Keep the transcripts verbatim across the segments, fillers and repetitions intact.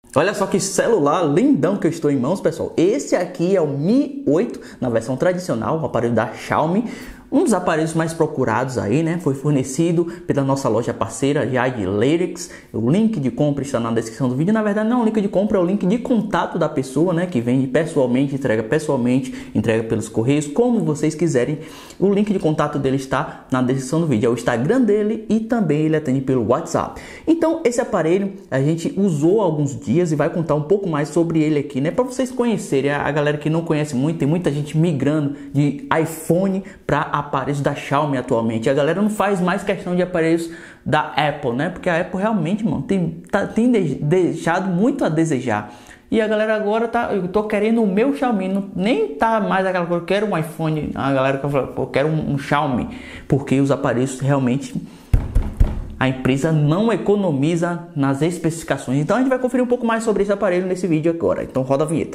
Olha só que celular lindão que eu estou em mãos, pessoal. Esse aqui é o Mi oito na versão tradicional, o aparelho da Xiaomi. Um dos aparelhos mais procurados aí, né? Foi fornecido pela nossa loja parceira, Jade Lyrics. O link de compra está na descrição do vídeo. Na verdade, não é um link de compra, é o link de contato da pessoa, né? Que vende pessoalmente, entrega pessoalmente, entrega pelos correios, como vocês quiserem. O link de contato dele está na descrição do vídeo. É o Instagram dele e também ele atende pelo WhatsApp. Então, esse aparelho a gente usou há alguns dias e vai contar um pouco mais sobre ele aqui, né? Para vocês conhecerem. A galera que não conhece muito, tem muita gente migrando de iPhone para aparelhos da Xiaomi atualmente. A galera não faz mais questão de aparelhos da Apple, né? Porque a Apple realmente, mano, tem, tá, tem de, deixado muito a desejar. E a galera agora tá, eu tô querendo o meu Xiaomi, não, nem tá mais aquela coisa, eu quero um iPhone, a galera que fala, eu quero um, um Xiaomi, porque os aparelhos realmente a empresa não economiza nas especificações. Então a gente vai conferir um pouco mais sobre esse aparelho nesse vídeo agora. Então roda a vinheta.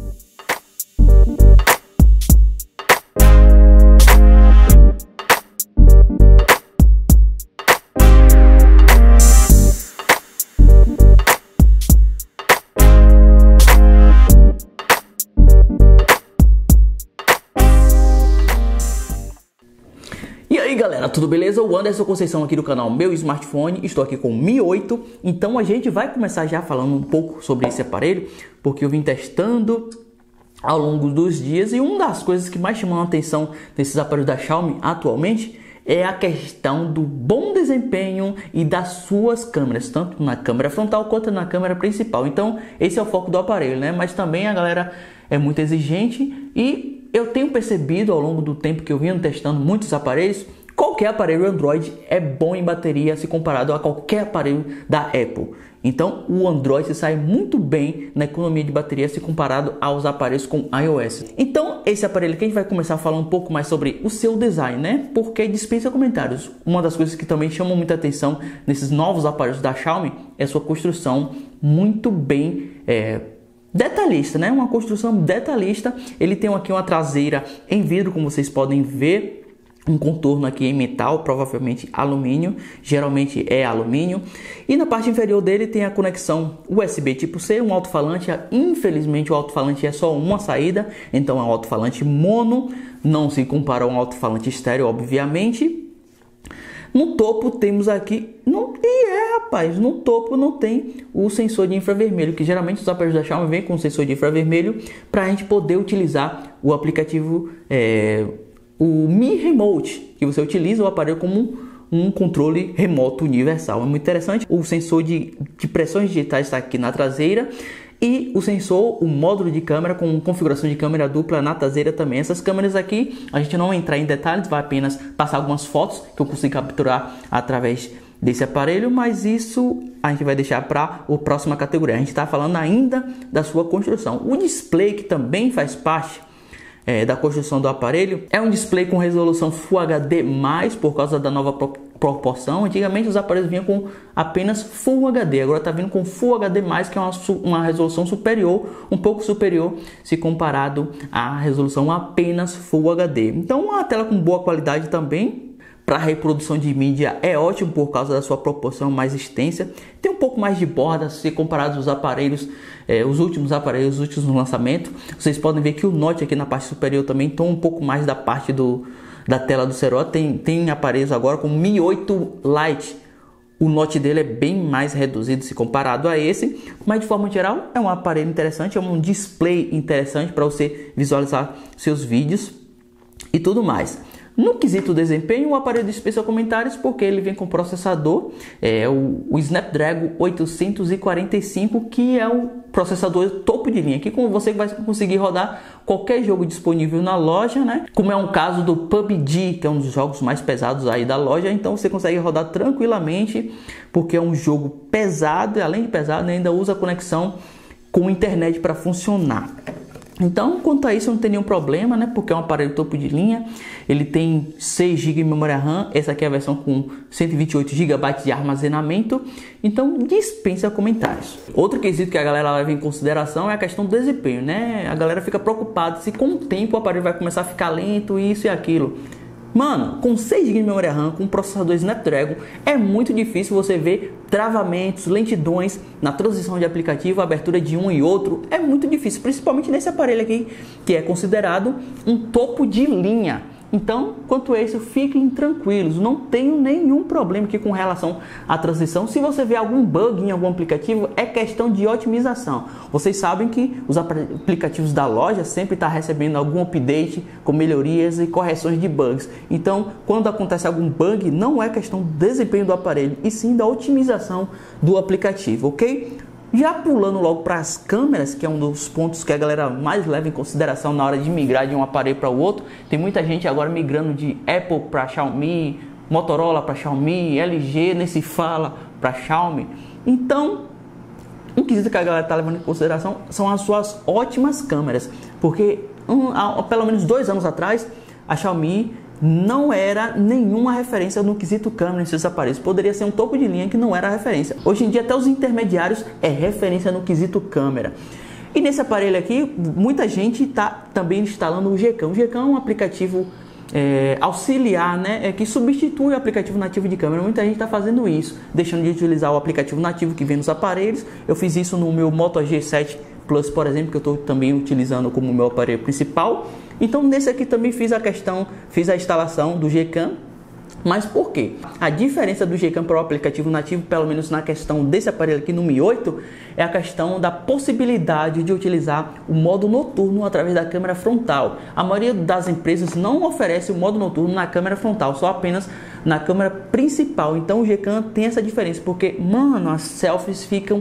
E aí galera, tudo beleza? O Anderson Conceição aqui do canal Meu Smartphone, estou aqui com o Mi oito. Então a gente vai começar já falando um pouco sobre esse aparelho, porque eu vim testando ao longo dos dias e uma das coisas que mais chamam a atenção nesses aparelhos da Xiaomi atualmente é a questão do bom desempenho e das suas câmeras, tanto na câmera frontal quanto na câmera principal. Então esse é o foco do aparelho, né? Mas também a galera é muito exigente e eu tenho percebido ao longo do tempo que eu venho testando muitos aparelhos, qualquer aparelho Android é bom em bateria se comparado a qualquer aparelho da Apple. Então o Android sai muito bem na economia de bateria se comparado aos aparelhos com iOS. Então esse aparelho aqui a gente vai começar a falar um pouco mais sobre o seu design, né? Porque dispensa comentários. Uma das coisas que também chamam muita atenção nesses novos aparelhos da Xiaomi é a sua construção muito bem é, detalhista, né? Uma construção detalhista. Ele tem aqui uma traseira em vidro, como vocês podem ver. Um contorno aqui em metal, provavelmente alumínio, geralmente é alumínio. E na parte inferior dele tem a conexão U S B tipo C, um alto-falante. Infelizmente o alto-falante é só uma saída, então é um alto-falante mono, não se compara a um alto-falante estéreo, obviamente. No topo temos aqui, não, e é rapaz, no topo não tem o sensor de infravermelho, que geralmente os aparelhos da Xiaomi vêm com sensor de infravermelho para a gente poder utilizar o aplicativo, é, o Mi Remote, que você utiliza o aparelho como um controle remoto universal. É muito interessante. O sensor de, de pressões digitais está aqui na traseira. E o sensor, o módulo de câmera com configuração de câmera dupla na traseira também. Essas câmeras aqui, a gente não vai entrar em detalhes, vai apenas passar algumas fotos que eu consigo capturar através desse aparelho, mas isso a gente vai deixar para a próxima categoria. A gente está falando ainda da sua construção. O display, que também faz parte é, da construção do aparelho, é um display com resolução Full H D mais, por causa da nova pro proporção. Antigamente os aparelhos vinham com apenas Full H D, agora está vindo com Full H D mais, que é uma, uma resolução superior, um pouco superior se comparado à resolução apenas Full H D. Então uma tela com boa qualidade também. Para reprodução de mídia é ótimo por causa da sua proporção mais extensa. Tem um pouco mais de borda se comparado aos aparelhos, eh, os últimos aparelhos, os últimos lançamentos. Vocês podem ver que o Note aqui na parte superior também toma um pouco mais da parte do, da tela do celular. Tem, tem aparelhos agora com Mi oito Lite. O Note dele é bem mais reduzido se comparado a esse, mas de forma geral é um aparelho interessante, é um display interessante para você visualizar seus vídeos e tudo mais. No quesito desempenho, o aparelho dispensa comentários porque ele vem com processador, é, o, o Snapdragon oitocentos e quarenta e cinco, que é o processador topo de linha, que com você vai conseguir rodar qualquer jogo disponível na loja, né? Como é um caso do P U B G, que é um dos jogos mais pesados aí da loja, então você consegue rodar tranquilamente, porque é um jogo pesado, e além de pesado, ainda usa conexão com internet para funcionar. Então, quanto a isso, não tem nenhum problema, né? Porque é um aparelho topo de linha. Ele tem seis gigas de memória RAM. Essa aqui é a versão com cento e vinte e oito gigabytes de armazenamento. Então, dispensa comentários. Outro quesito que a galera leva em consideração é a questão do desempenho, né? A galera fica preocupada se com o tempo o aparelho vai começar a ficar lento, isso e aquilo. Mano, com seis gigas de memória RAM, com processador Snapdragon, é muito difícil você ver travamentos, lentidões na transição de aplicativo, a abertura de um e outro. É muito difícil, principalmente nesse aparelho aqui, que é considerado um topo de linha. Então, quanto a isso, fiquem tranquilos, não tenho nenhum problema aqui com relação à transição. Se você vê algum bug em algum aplicativo, é questão de otimização. Vocês sabem que os aplicativos da loja sempre estão recebendo algum update com melhorias e correções de bugs. Então, quando acontece algum bug, não é questão do desempenho do aparelho, e sim da otimização do aplicativo, ok? Já pulando logo para as câmeras, que é um dos pontos que a galera mais leva em consideração na hora de migrar de um aparelho para o outro. Tem muita gente agora migrando de Apple para Xiaomi, Motorola para Xiaomi, L G, nem se fala, para Xiaomi. Então, um quesito que a galera está levando em consideração são as suas ótimas câmeras. Porque um, há, pelo menos dois anos atrás, a Xiaomi não era nenhuma referência no quesito câmera em seus aparelhos. Poderia ser um topo de linha que não era referência. Hoje em dia até os intermediários é referência no quesito câmera. E nesse aparelho aqui, muita gente está também instalando o Gcam. O Gcam é um aplicativo é, auxiliar, né, é, que substitui o aplicativo nativo de câmera. Muita gente está fazendo isso, deixando de utilizar o aplicativo nativo que vem nos aparelhos. Eu fiz isso no meu Moto G sete Plus, por exemplo, que eu estou também utilizando como meu aparelho principal. Então nesse aqui também fiz a questão, fiz a instalação do Gcam. Mas por quê? A diferença do Gcam para o aplicativo nativo, pelo menos na questão desse aparelho aqui no Mi oito, é a questão da possibilidade de utilizar o modo noturno através da câmera frontal. A maioria das empresas não oferece o modo noturno na câmera frontal, só apenas na câmera principal. Então o Gcam tem essa diferença, porque, mano, as selfies ficam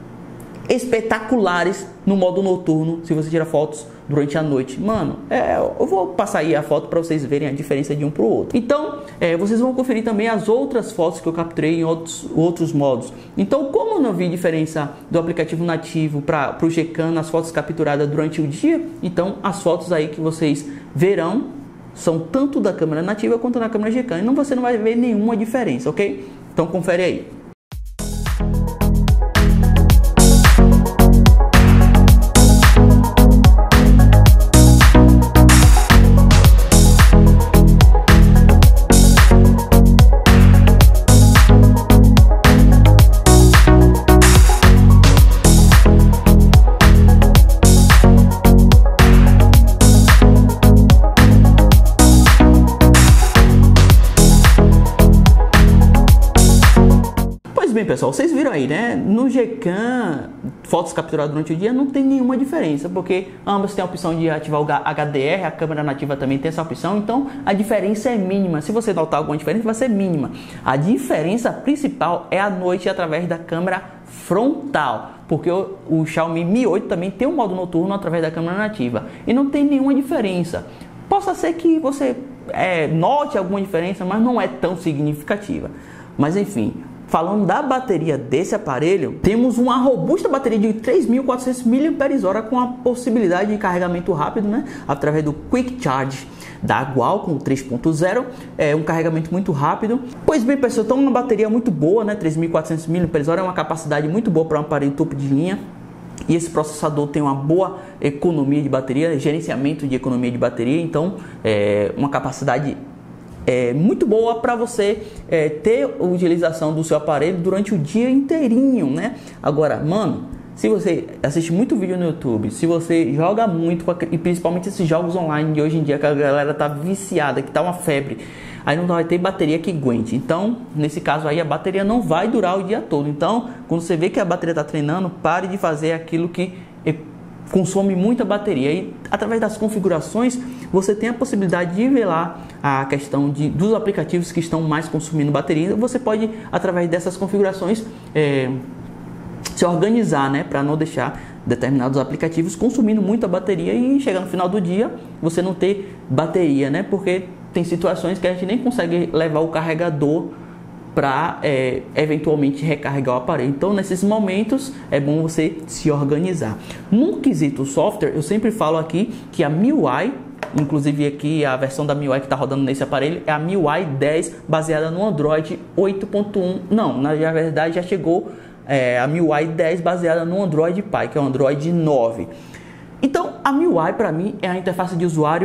espetaculares no modo noturno se você tira fotos durante a noite. Mano, é, eu vou passar aí a foto para vocês verem a diferença de um para o outro. Então, é, vocês vão conferir também as outras fotos que eu capturei em outros, outros modos. Então, como eu não vi diferença do aplicativo nativo para o Gcam nas fotos capturadas durante o dia, então as fotos aí que vocês verão são tanto da câmera nativa quanto da câmera Gcam. Então você não vai ver nenhuma diferença, ok? Então confere aí. Bem, pessoal, vocês viram aí, né? No Gcam, fotos capturadas durante o dia não tem nenhuma diferença, porque ambas têm a opção de ativar o H D R, a câmera nativa também tem essa opção, então a diferença é mínima. Se você notar alguma diferença, vai ser mínima. A diferença principal é à noite através da câmera frontal, porque o, o Xiaomi Mi oito também tem um modo noturno através da câmera nativa e não tem nenhuma diferença. Possa ser que você é, note alguma diferença, mas não é tão significativa. Mas enfim, falando da bateria desse aparelho, temos uma robusta bateria de três mil e quatrocentos miliampères-hora com a possibilidade de carregamento rápido, né, através do Quick Charge da Qualcomm três ponto zero, é um carregamento muito rápido. Pois bem, pessoal, então uma bateria muito boa, né, três mil e quatrocentos miliampères-hora é uma capacidade muito boa para um aparelho topo de linha. E esse processador tem uma boa economia de bateria, gerenciamento de economia de bateria, então é uma capacidade É muito boa para você é, ter a utilização do seu aparelho durante o dia inteirinho, né? Agora, mano, se você assiste muito vídeo no YouTube, se você joga muito, e principalmente esses jogos online de hoje em dia que a galera tá viciada, que tá uma febre, aí não vai ter bateria que aguente. Então, nesse caso aí, a bateria não vai durar o dia todo. Então, quando você vê que a bateria tá treinando, pare de fazer aquilo que consome muita bateria. E através das configurações você tem a possibilidade de nivelar a questão de, dos aplicativos que estão mais consumindo bateria. Você pode, através dessas configurações, é, se organizar, né, para não deixar determinados aplicativos consumindo muita bateria e chegar no final do dia você não ter bateria, né? Porque tem situações que a gente nem consegue levar o carregador para é, eventualmente recarregar o aparelho. Então, nesses momentos, é bom você se organizar. No quesito software, eu sempre falo aqui que a M I U I, inclusive aqui a versão da M I U I que está rodando nesse aparelho, é a M I U I dez, baseada no Android oito ponto um. Não, na verdade já chegou é, a M I U I dez baseada no Android Pie, que é o Android nove. Então, a M I U I para mim é a interface de usuário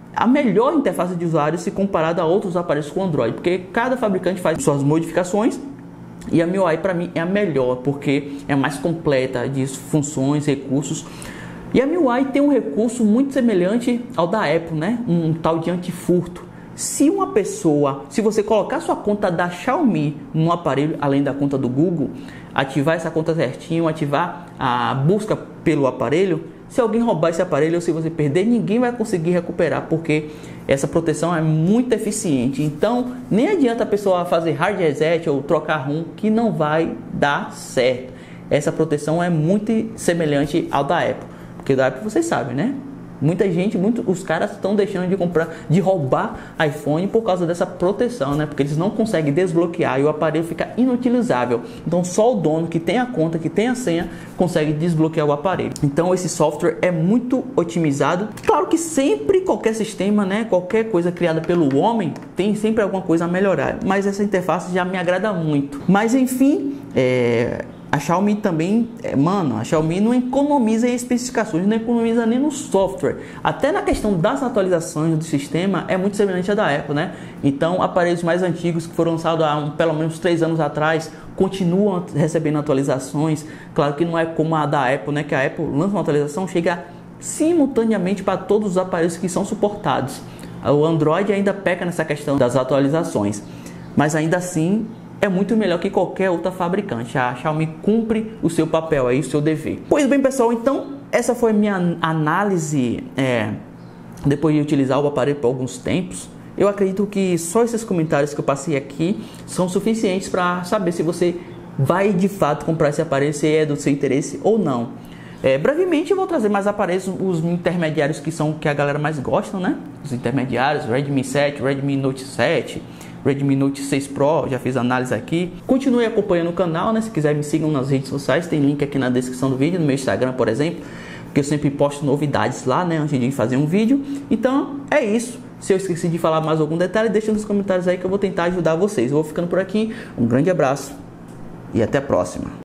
a melhor interface de usuário se comparada a outros aparelhos com Android, porque cada fabricante faz suas modificações e a M I U I para mim é a melhor, porque é mais completa de funções, recursos. E a M I U I tem um recurso muito semelhante ao da Apple, né? Um tal de antifurto. Se uma pessoa, se você colocar sua conta da Xiaomi no aparelho, além da conta do Google, ativar essa conta certinho, ativar a busca pelo aparelho, se alguém roubar esse aparelho ou se você perder, ninguém vai conseguir recuperar, porque essa proteção é muito eficiente. Então, nem adianta a pessoa fazer hard reset ou trocar ROM, que não vai dar certo. Essa proteção é muito semelhante ao da Apple, porque da Apple vocês sabem, né? Muita gente, muito, os caras estão deixando de comprar, de roubar iPhone por causa dessa proteção, né? Porque eles não conseguem desbloquear e o aparelho fica inutilizável. Então só o dono que tem a conta, que tem a senha, consegue desbloquear o aparelho. Então esse software é muito otimizado. Claro que sempre qualquer sistema, né? Qualquer coisa criada pelo homem tem sempre alguma coisa a melhorar. Mas essa interface já me agrada muito. Mas enfim, é... a Xiaomi também, mano, a Xiaomi não economiza em especificações, não economiza nem no software. Até na questão das atualizações do sistema é muito semelhante à da Apple, né? Então, aparelhos mais antigos que foram lançados há um, pelo menos três anos atrás continuam recebendo atualizações. Claro que não é como a da Apple, né? Que a Apple lança uma atualização, chega simultaneamente para todos os aparelhos que são suportados. O Android ainda peca nessa questão das atualizações, mas ainda assim é muito melhor que qualquer outra fabricante. A Xiaomi cumpre o seu papel aí, o seu dever. Pois bem, pessoal, então essa foi a minha análise é, depois de utilizar o aparelho por alguns tempos. Eu acredito que só esses comentários que eu passei aqui são suficientes para saber se você vai de fato comprar esse aparelho, se é do seu interesse ou não. É, brevemente eu vou trazer mais aparelhos, os intermediários que são que a galera mais gosta, né? Os intermediários, Redmi sete, Redmi Note sete, Redmi Note seis Pro, já fiz análise aqui. Continue acompanhando o canal, né? Se quiser me sigam nas redes sociais, tem link aqui na descrição do vídeo, no meu Instagram, por exemplo, porque eu sempre posto novidades lá, né? Antes de fazer um vídeo. Então, é isso. Se eu esqueci de falar mais algum detalhe, deixa nos comentários aí que eu vou tentar ajudar vocês. Eu vou ficando por aqui. Um grande abraço e até a próxima.